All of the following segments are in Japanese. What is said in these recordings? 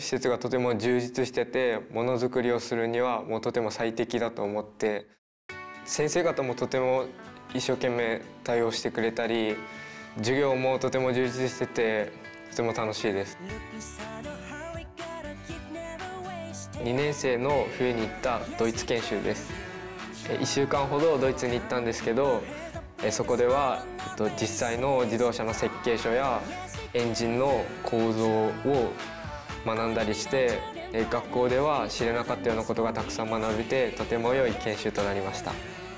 施設がとても充実してて、ものづくりをするにはもうとても最適だと思って、先生方もとても一生懸命対応してくれたり、授業もとても充実しててとても楽しいです。2年生の冬に行ったドイツ研修です。1週間ほどドイツに行ったんですけど、そこでは実際の自動車の設計書やエンジンの構造を学んだりして、学校では知れなかったようなことがたくさん学べて、とても良い研修となりました。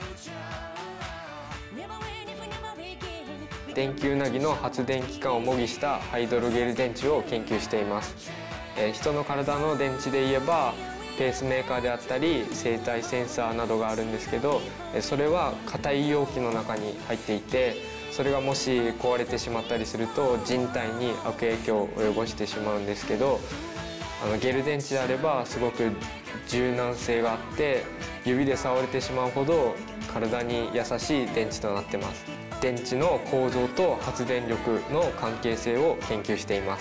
電気ウナギの発電機関を模擬したハイドロゲル電池を研究しています。人の体の電池で言えばペースメーカーであったり生体センサーなどがあるんですけど、それは硬い容器の中に入っていて、それがもし壊れてしまったりすると人体に悪影響を及ぼしてしまうんですけど、ゲル電池であればすごく柔軟性があって指で触れてしまうほど体に優しい電池となっています。電池の構造と発電力の関係性を研究しています。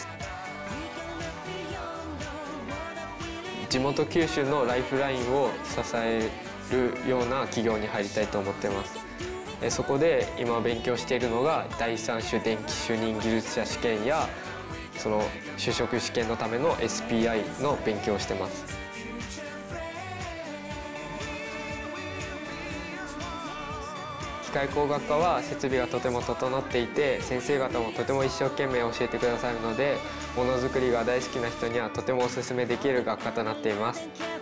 地元九州のライフラインを支えるような企業に入りたいと思っています。そこで今勉強しているのが第三種電気主任技術者試験やその就職試験のための SPI の勉強をしています。機械工学科は設備がとても整っていて、先生方もとても一生懸命教えてくださるので、ものづくりが大好きな人にはとてもおすすめできる学科となっています。